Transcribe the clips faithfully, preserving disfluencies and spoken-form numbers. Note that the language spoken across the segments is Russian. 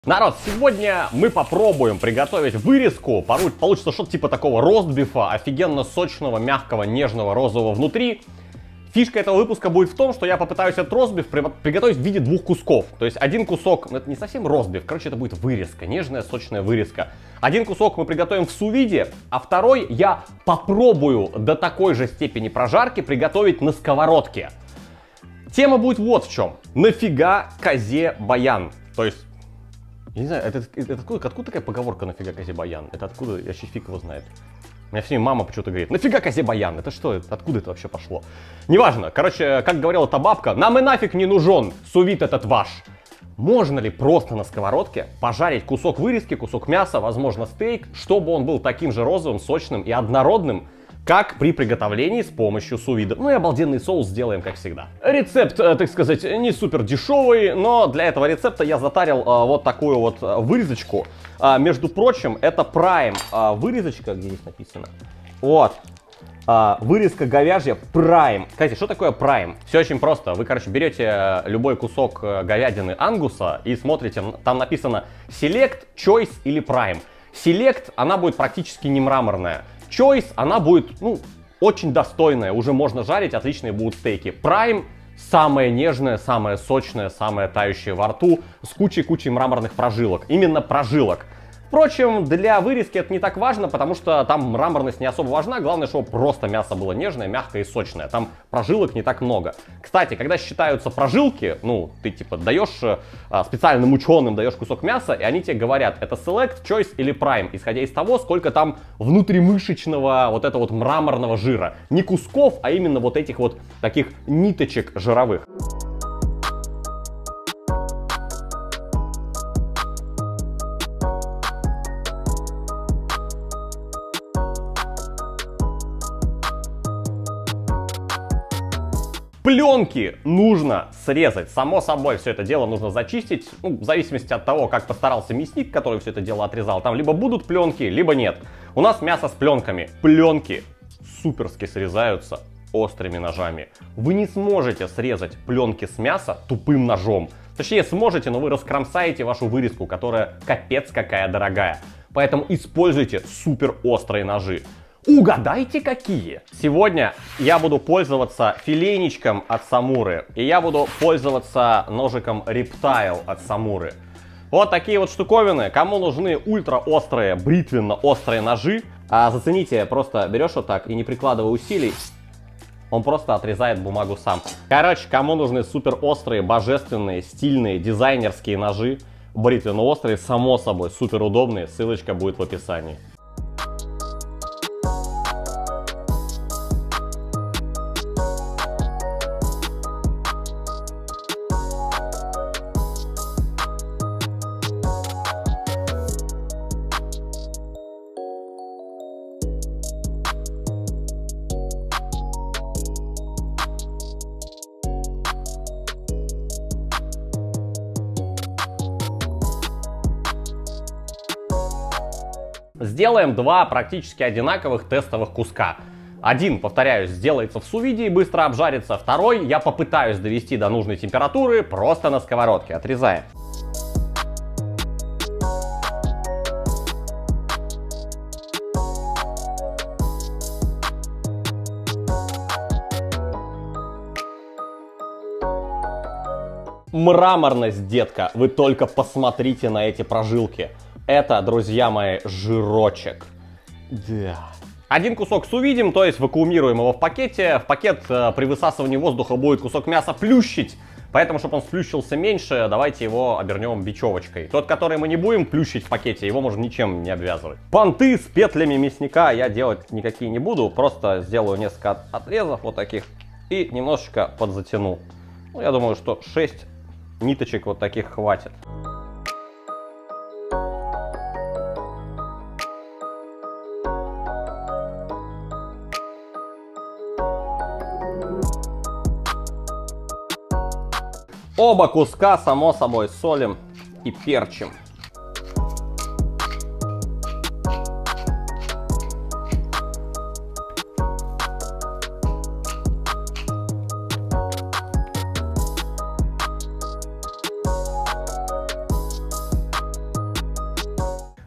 Народ, сегодня мы попробуем приготовить вырезку. Получится что-то типа такого ростбифа, офигенно сочного, мягкого, нежного, розового внутри. Фишка этого выпуска будет в том, что я попытаюсь этот ростбиф приготовить в виде двух кусков. То есть один кусок, ну это не совсем ростбиф, короче это будет вырезка, нежная, сочная вырезка. Один кусок мы приготовим в су-виде, а второй я попробую до такой же степени прожарки приготовить на сковородке. Тема будет вот в чем. Нафига козе баян? То есть... Я не знаю, это, это откуда, откуда такая поговорка «нафига козе баян»? Это откуда? Я вообще фиг его знает. У меня все время мама почему-то говорит: «Нафига козе баян?» Это что? Это, откуда это вообще пошло? Неважно. Короче, как говорила та бабка, нам и нафиг не нужен су-вид этот ваш. Можно ли просто на сковородке пожарить кусок вырезки, кусок мяса, возможно стейк, чтобы он был таким же розовым, сочным и однородным, как при приготовлении с помощью су-вида? Ну и обалденный соус сделаем, как всегда. Рецепт, так сказать, не супер дешевый, но для этого рецепта я затарил а, вот такую вот вырезочку. А, между прочим, это Prime а, вырезочка, где здесь написано. Вот. А, вырезка говяжья Prime. Кстати, что такое Prime? Все очень просто. Вы, короче, берете любой кусок говядины ангуса и смотрите, там написано Select, Choice или Prime. Select, она будет практически не мраморная. Choice, она будет, ну, очень достойная, уже можно жарить, отличные будут стейки. Prime, самая нежная, самая сочная, самая тающая во рту, с кучей-кучей мраморных прожилок. Именно прожилок. Впрочем, для вырезки это не так важно, потому что там мраморность не особо важна. Главное, чтобы просто мясо было нежное, мягкое и сочное. Там прожилок не так много. Кстати, когда считаются прожилки, ну, ты типа даешь а, специальным ученым, даешь кусок мяса, и они тебе говорят, это Select, Choice или Prime, исходя из того, сколько там внутримышечного вот этого вот мраморного жира. Не кусков, а именно вот этих вот таких ниточек жировых. Пленки нужно срезать. Само собой, все это дело нужно зачистить. Ну, в зависимости от того, как постарался мясник, который все это дело отрезал. Там либо будут пленки, либо нет. У нас мясо с пленками. Пленки суперски срезаются острыми ножами. Вы не сможете срезать пленки с мяса тупым ножом. Точнее, сможете, но вы раскромсаете вашу вырезку, которая капец какая дорогая. Поэтому используйте супер острые ножи. Угадайте, какие? Сегодня я буду пользоваться филейничком от Самуры. И я буду пользоваться ножиком Reptile от Самуры. Вот такие вот штуковины. Кому нужны ультра острые, бритвенно острые ножи, а зацените, просто берешь вот так и не прикладывая усилий, он просто отрезает бумагу сам. Короче, кому нужны супер острые, божественные, стильные, дизайнерские ножи, бритвенно острые, само собой, супер удобные, ссылочка будет в описании. Сделаем два практически одинаковых тестовых куска. Один, повторяюсь, сделается в су-виде и быстро обжарится. Второй я попытаюсь довести до нужной температуры просто на сковородке. Отрезаем. Мраморность, детка, вы только посмотрите на эти прожилки. Это, друзья мои, жирочек. Да. Один кусок су-видим, то есть вакуумируем его в пакете. В пакет э, при высасывании воздуха будет кусок мяса плющить. Поэтому, чтобы он сплющился меньше, давайте его обернем бечевочкой. Тот, который мы не будем плющить в пакете, его можно ничем не обвязывать. Понты с петлями мясника я делать никакие не буду. Просто сделаю несколько отрезов вот таких и немножечко подзатяну. Ну, я думаю, что шесть ниточек вот таких хватит. Оба куска, само собой, солим и перчим.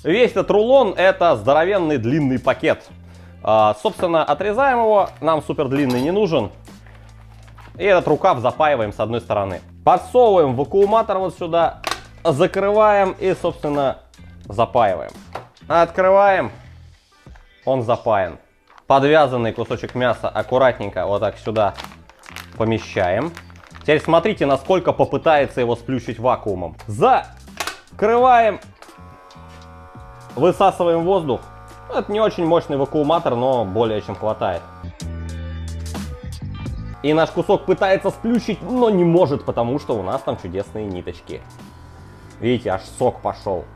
Весь этот рулон — это здоровенный длинный пакет. А, собственно, отрезаем его, нам супер длинный не нужен. И этот рукав запаиваем с одной стороны. Подсовываем вакууматор вот сюда, закрываем и, собственно, запаиваем. Открываем, он запаян. Подвязанный кусочек мяса аккуратненько вот так сюда помещаем. Теперь смотрите, насколько попытается его сплющить вакуумом. Закрываем, высасываем воздух. Это не очень мощный вакууматор, но более чем хватает. И наш кусок пытается сплющить, но не может, потому что у нас там чудесные ниточки. Видите, аж сок пошел.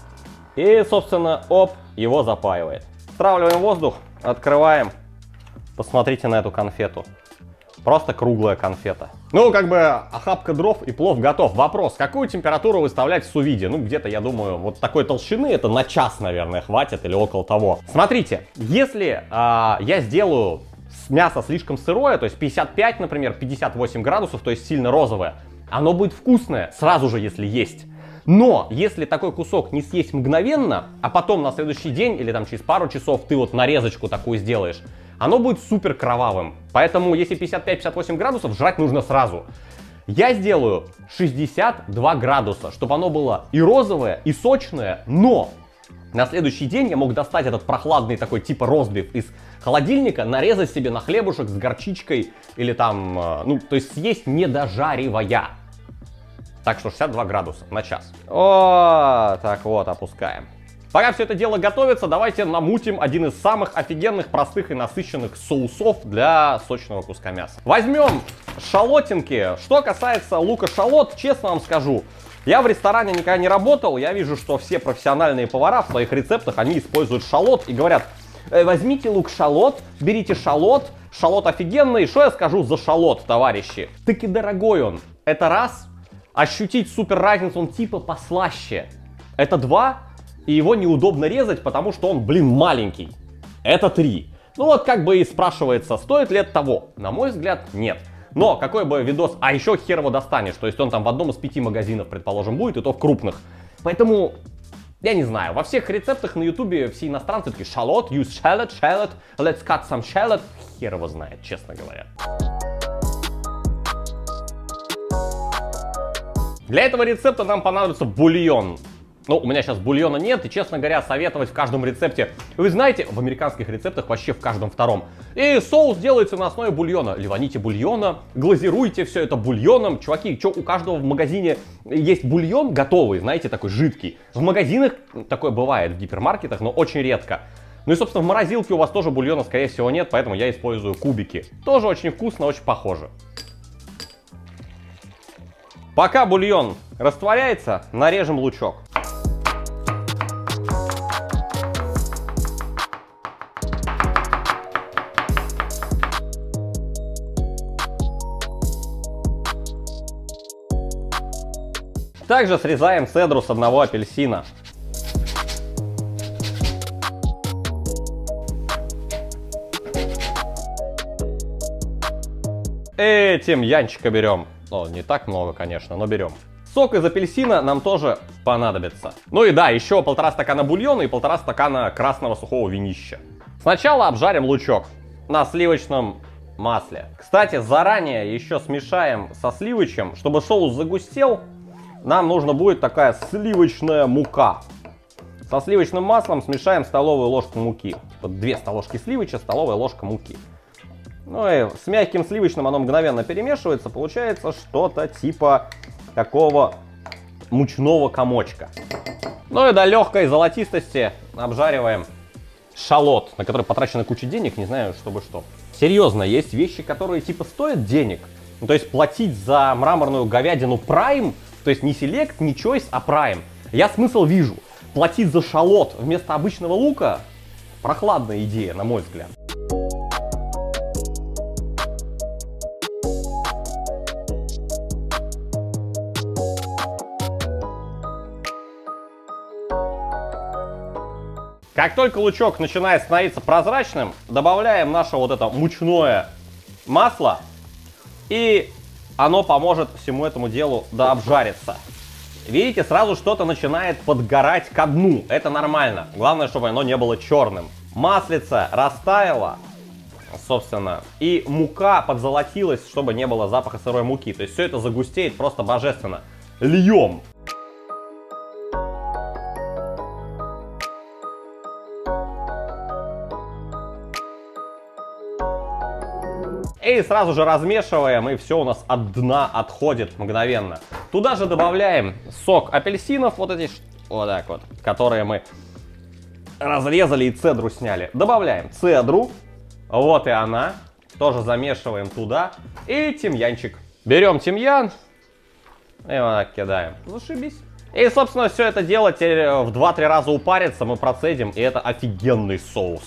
И, собственно, оп, его запаивает. Стравливаем воздух, открываем. Посмотрите на эту конфету. Просто круглая конфета. Ну, как бы, охапка дров и плов готов. Вопрос, какую температуру выставлять в сувиде? Ну, где-то, я думаю, вот такой толщины, это на час, наверное, хватит или около того. Смотрите, если а, я сделаю мясо слишком сырое, то есть пятьдесят пять, например, пятьдесят восемь градусов, то есть сильно розовое, оно будет вкусное сразу же, если есть. Но если такой кусок не съесть мгновенно, а потом на следующий день или там через пару часов ты вот нарезочку такую сделаешь, оно будет супер кровавым. Поэтому если пятьдесят пять — пятьдесят восемь градусов, жрать нужно сразу. Я сделаю шестьдесят два градуса, чтобы оно было и розовое, и сочное, но на следующий день я мог достать этот прохладный такой типа ростбиф из холодильника, нарезать себе на хлебушек с горчичкой или там, ну, то есть съесть не дожаривая. Так что шестьдесят два градуса на час. О, так вот, опускаем. Пока все это дело готовится, давайте намутим один из самых офигенных, простых и насыщенных соусов для сочного куска мяса. Возьмем шалотинки. Что касается лука-шалот, честно вам скажу, я в ресторане никогда не работал, я вижу, что все профессиональные повара в своих рецептах, они используют шалот и говорят: возьмите лук-шалот, берите шалот, шалот офигенный. Что я скажу за шалот, товарищи? Таки дорогой он. Это раз. Ощутить супер разницу, он типа послаще. Это два. И его неудобно резать, потому что он, блин, маленький. Это три. Ну вот как бы и спрашивается, стоит ли это того? На мой взгляд, нет. Но какой бы видос, а еще хер его достанешь. То есть он там в одном из пяти магазинов, предположим, будет, и то в крупных. Поэтому, я не знаю, во всех рецептах на ютубе все иностранцы такие: шалот, use shallot, shallot, let's cut some shallot. Хер его знает, честно говоря. Для этого рецепта нам понадобится бульон. Ну, у меня сейчас бульона нет, и, честно говоря, советовать в каждом рецепте. Вы знаете, в американских рецептах вообще в каждом втором. И соус делается на основе бульона. Ливаните бульона, глазируйте все это бульоном. Чуваки, что у каждого в магазине есть бульон готовый, знаете, такой жидкий. В магазинах такое бывает, в гипермаркетах, но очень редко. Ну и, собственно, в морозилке у вас тоже бульона, скорее всего, нет, поэтому я использую кубики. Тоже очень вкусно, очень похоже. Пока бульон растворяется, нарежем лучок. Также срезаем цедру с одного апельсина. И тимьянчика берем. Ну, не так много, конечно, но берем. Сок из апельсина нам тоже понадобится. Ну и да, еще полтора стакана бульона и полтора стакана красного сухого винища. Сначала обжарим лучок на сливочном масле. Кстати, заранее еще смешаем со сливочем, чтобы соус загустел. Нам нужна будет такая сливочная мука. Со сливочным маслом смешаем столовую ложку муки. Вот две столовки сливоча, столовая ложка муки. Ну и с мягким сливочным оно мгновенно перемешивается. Получается что-то типа такого мучного комочка. Ну и до легкой золотистости обжариваем шалот, на который потрачена куча денег, не знаю, чтобы что. Серьезно, есть вещи, которые типа стоят денег. Ну, то есть платить за мраморную говядину Prime, то есть не Select, не Choice, а Prime. Я смысл вижу. Платить за шалот вместо обычного лука — прохладная идея, на мой взгляд. Как только лучок начинает становиться прозрачным, добавляем наше вот это мучное масло, и оно поможет всему этому делу дообжариться. видите, сразу что-то начинает подгорать ко дну. Это нормально. Главное, чтобы оно не было черным. Маслица растаяла, собственно, и мука подзолотилась, чтобы не было запаха сырой муки. То есть все это загустеет просто божественно. Льем. И сразу же размешиваем, и все у нас от дна отходит мгновенно. Туда же добавляем сок апельсинов, вот эти, вот так вот, которые мы разрезали и цедру сняли. Добавляем цедру, вот и она, тоже замешиваем туда. И тимьянчик. Берем тимьян и вот так кидаем. Зашибись. И, собственно, все это дело теперь в два-три раза упарится, мы процедим, и это офигенный соус.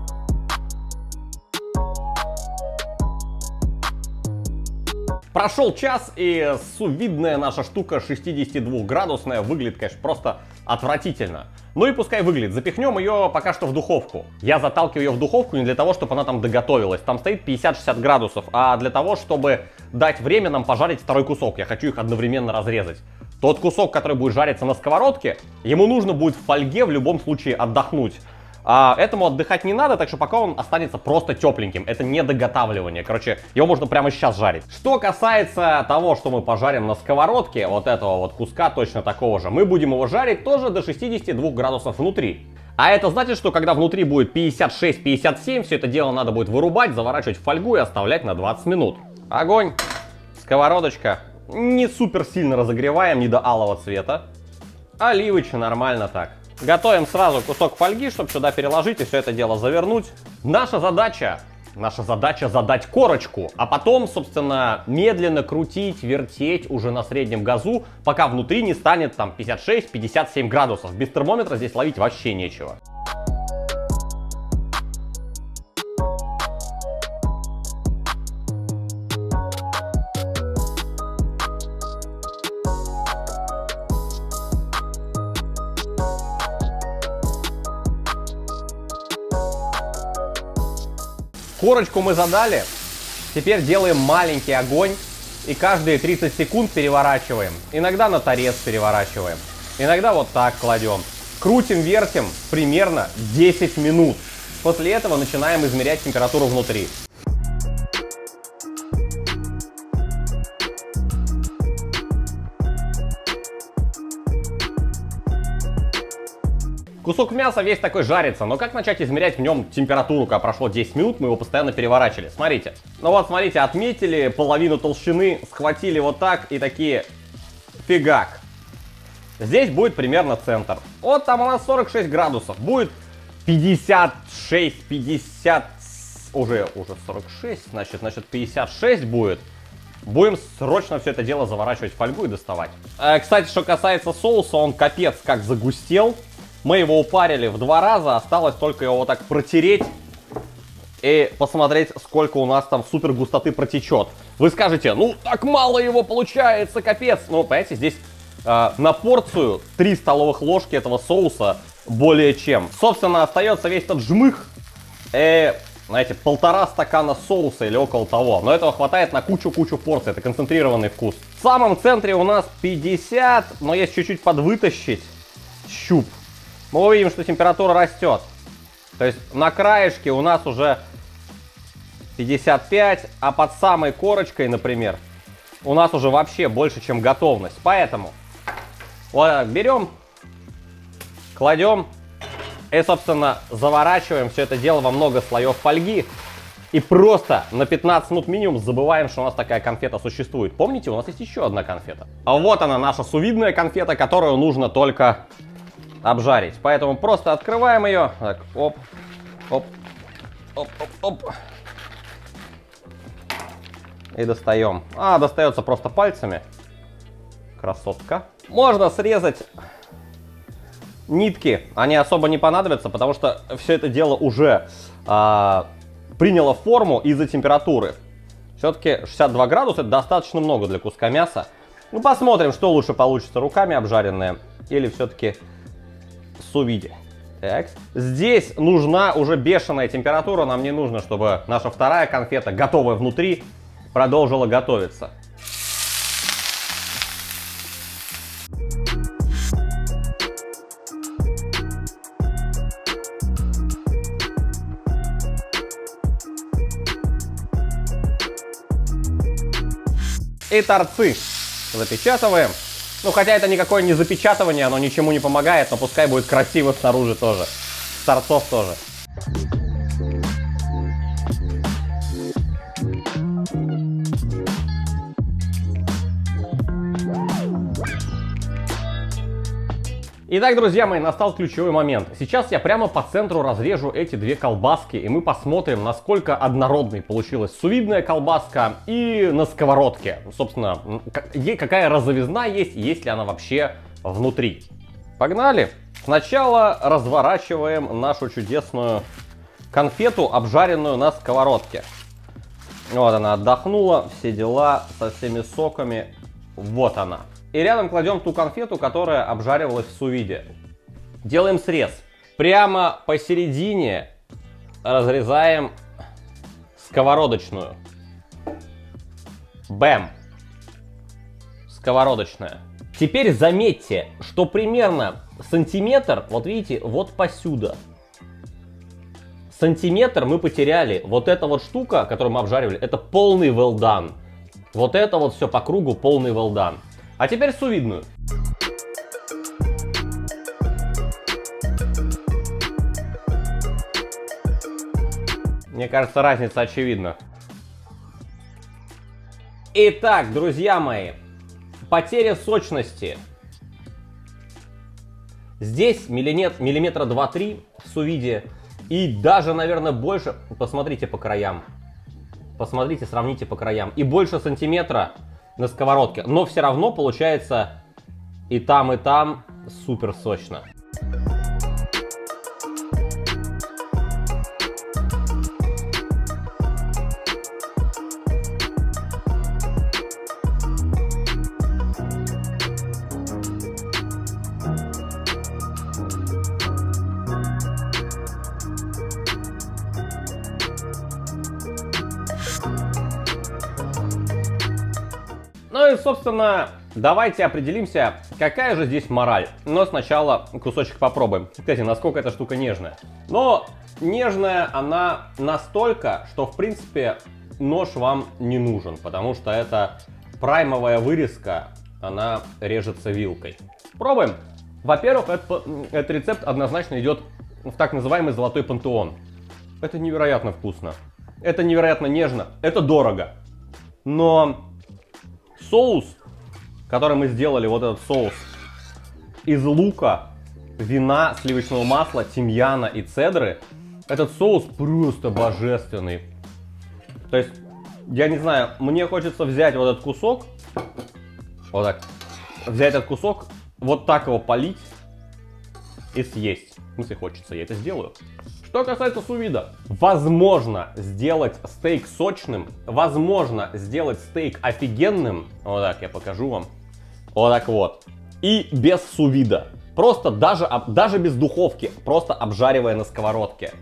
Прошел час, и сувидная наша штука шестидесятидвухградусная выглядит, конечно, просто отвратительно. Ну и пускай выглядит. Запихнем ее пока что в духовку. Я заталкиваю ее в духовку не для того, чтобы она там доготовилась. Там стоит пятьдесят-шестьдесят градусов, а для того, чтобы дать время нам пожарить второй кусок. Я хочу их одновременно разрезать. Тот кусок, который будет жариться на сковородке, ему нужно будет в фольге в любом случае отдохнуть. А этому отдыхать не надо, так что пока он останется просто тепленьким. Это не доготавливание. Короче, его можно прямо сейчас жарить. Что касается того, что мы пожарим на сковородке, вот этого вот куска точно такого же, мы будем его жарить тоже до шестидесяти двух градусов внутри. А это значит, что когда внутри будет пятьдесят шесть — пятьдесят семь, все это дело надо будет вырубать, заворачивать в фольгу и оставлять на двадцать минут. Огонь, сковородочка. Не супер сильно разогреваем, не до алого цвета. Оливочно, нормально так. Готовим сразу кусок фольги, чтобы сюда переложить и все это дело завернуть. Наша задача, наша задача задать корочку, а потом, собственно, медленно крутить, вертеть уже на среднем газу, пока внутри не станет там пятьдесят шесть — пятьдесят семь градусов. Без термометра здесь ловить вообще нечего. Корочку мы задали, теперь делаем маленький огонь и каждые тридцать секунд переворачиваем. Иногда на торец переворачиваем, иногда вот так кладем. Крутим, вертим примерно десять минут. После этого начинаем измерять температуру внутри. Кусок мяса весь такой жарится, но как начать измерять в нем температуру, когда прошло десять минут, мы его постоянно переворачивали. Смотрите. Ну вот, смотрите, отметили половину толщины, схватили вот так и такие фигак. Здесь будет примерно центр. Вот там у нас сорок шесть градусов. Будет пятьдесят шесть, пятьдесят, уже, уже сорок шесть, значит, значит пятьдесят шесть будет. Будем срочно все это дело заворачивать в фольгу и доставать. Э, кстати, что касается соуса, он капец как загустел. Мы его упарили в два раза, осталось только его вот так протереть и посмотреть, сколько у нас там супер густоты протечет. Вы скажете, ну так мало его получается, капец. Ну, понимаете, здесь э, на порцию три столовых ложки этого соуса более чем. Собственно, остается весь этот жмых, и, знаете, полтора стакана соуса или около того. Но этого хватает на кучу-кучу порций, это концентрированный вкус. В самом центре у нас пятьдесят, но если чуть-чуть подвытащить щуп, мы увидим, что температура растет. То есть на краешке у нас уже пятьдесят пять, а под самой корочкой, например, у нас уже вообще больше, чем готовность. Поэтому вот так берем, кладем и, собственно, заворачиваем все это дело во много слоев фольги. И просто на пятнадцать минут минимум забываем, что у нас такая конфета существует. Помните, у нас есть еще одна конфета. А вот она, наша сувидная конфета, которую нужно только обжарить. Поэтому просто открываем ее. Так, оп, оп, оп, оп, оп. И достаем. А, достается просто пальцами. Красотка. Можно срезать нитки. Они особо не понадобятся, потому что все это дело уже а, приняло форму из-за температуры. Все-таки шестьдесят два градуса — это достаточно много для куска мяса. Ну, посмотрим, что лучше получится: руками обжаренное или все-таки сувиде. Так. Здесь нужна уже бешеная температура. Нам не нужно, чтобы наша вторая конфета, готовая внутри, продолжила готовиться. И торцы запечатываем. Ну, хотя это никакое не запечатывание, оно ничему не помогает, но пускай будет красиво снаружи тоже. С торцов тоже. Итак, друзья мои, настал ключевой момент. Сейчас я прямо по центру разрежу эти две колбаски, и мы посмотрим, насколько однородной получилась сувидная колбаска и на сковородке. Собственно, какая разовизна есть, есть ли она вообще внутри. Погнали! Сначала разворачиваем нашу чудесную конфету, обжаренную на сковородке. Вот она отдохнула, все дела со всеми соками. Вот она. И рядом кладем ту конфету, которая обжаривалась в сувиде. Делаем срез. Прямо посередине разрезаем сковородочную. Бэм. Сковородочная. Теперь заметьте, что примерно сантиметр, вот видите, вот посюда. Сантиметр мы потеряли. Вот эта вот штука, которую мы обжаривали, это полный well done. Вот это вот все по кругу полный well done. А теперь сувидную. Мне кажется, разница очевидна. Итак, друзья мои, потеря сочности. Здесь миллиметра два-три в сувиде. И даже, наверное, больше. Посмотрите по краям. Посмотрите, сравните по краям. И больше сантиметра на сковородке. Но все равно получается и там, и там супер сочно. Ну и, собственно, давайте определимся, какая же здесь мораль. Но сначала кусочек попробуем. Кстати, насколько эта штука нежная. Но нежная она настолько, что, в принципе, нож вам не нужен. Потому что это праймовая вырезка, она режется вилкой. Пробуем. Во-первых, этот, этот рецепт однозначно идет в так называемый золотой пантеон. Это невероятно вкусно. Это невероятно нежно. Это дорого. Но соус, который мы сделали, вот этот соус, из лука, вина, сливочного масла, тимьяна и цедры, этот соус просто божественный. То есть, я не знаю, мне хочется взять вот этот кусок, вот так, взять этот кусок, вот так его полить и съесть. Если хочется, я это сделаю. Что касается сувида, возможно сделать стейк сочным, возможно сделать стейк офигенным, вот так я покажу вам, вот так вот, и без сувида, просто даже, даже без духовки, просто обжаривая на сковородке.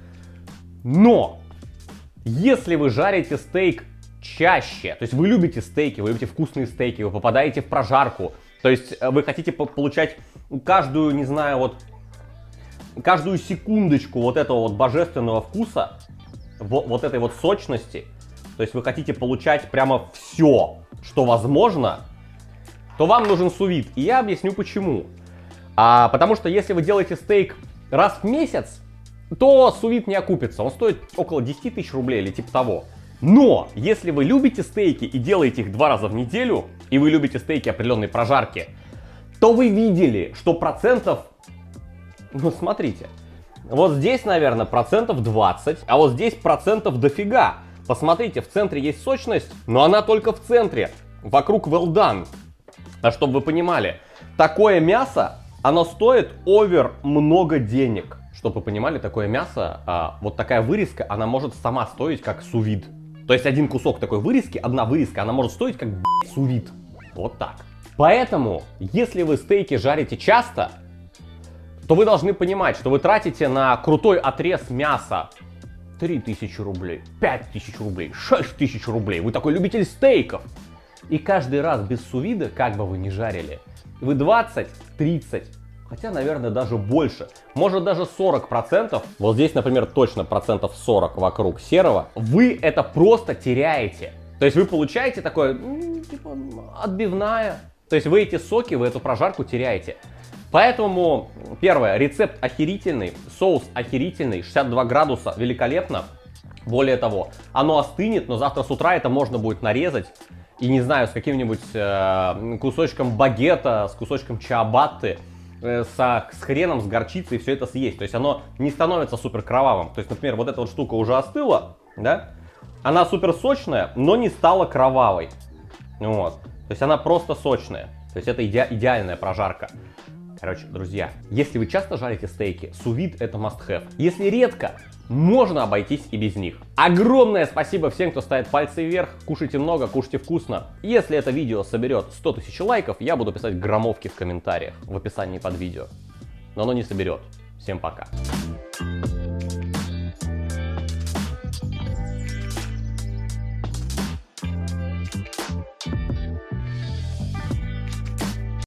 Но, если вы жарите стейк чаще, то есть вы любите стейки, вы любите вкусные стейки, вы попадаете в прожарку, то есть вы хотите получать каждую, не знаю, вот, каждую секундочку вот этого вот божественного вкуса, вот, вот этой вот сочности, то есть вы хотите получать прямо все, что возможно, то вам нужен сувид. И я объясню почему. А, потому что если вы делаете стейк раз в месяц, то сувид не окупится. Он стоит около десяти тысяч рублей или типа того. Но если вы любите стейки и делаете их два раза в неделю, и вы любите стейки определенной прожарки, то вы видели, что процентов... Ну, смотрите, вот здесь, наверное, процентов двадцать, а вот здесь процентов дофига. Посмотрите, в центре есть сочность, но она только в центре, вокруг well done. А чтобы вы понимали, такое мясо, оно стоит овер много денег. Чтобы вы понимали, такое мясо, а, вот такая вырезка, она может сама стоить как сувид. То есть один кусок такой вырезки, одна вырезка, она может стоить как сувид. Вот так. Поэтому, если вы стейки жарите часто, то вы должны понимать, что вы тратите на крутой отрез мяса три тысячи рублей, пять тысяч рублей, шесть тысяч рублей. Вы такой любитель стейков. И каждый раз без сувида, как бы вы ни жарили, вы двадцать-тридцать, хотя, наверное, даже больше, может даже сорок процентов, вот здесь, например, точно процентов сорок вокруг серого, вы это просто теряете. То есть вы получаете такое, ну, типа, отбивная. То есть вы эти соки, вы эту прожарку теряете. Поэтому, первое, рецепт охерительный, соус охерительный, шестьдесят два градуса, великолепно. Более того, оно остынет, но завтра с утра это можно будет нарезать. И не знаю, с каким-нибудь э, кусочком багета, с кусочком чиабатты, э, со, с хреном, с горчицей, все это съесть. То есть оно не становится супер кровавым. То есть, например, вот эта вот штука уже остыла, да? Она супер сочная, но не стала кровавой. Вот. То есть она просто сочная. То есть это иде идеальная прожарка. Короче, друзья, если вы часто жарите стейки, сous-вид это must-have. Если редко, можно обойтись и без них. Огромное спасибо всем, кто ставит пальцы вверх. Кушайте много, кушайте вкусно. Если это видео соберет сто тысяч лайков, я буду писать громовки в комментариях, в описании под видео. Но оно не соберет. Всем пока.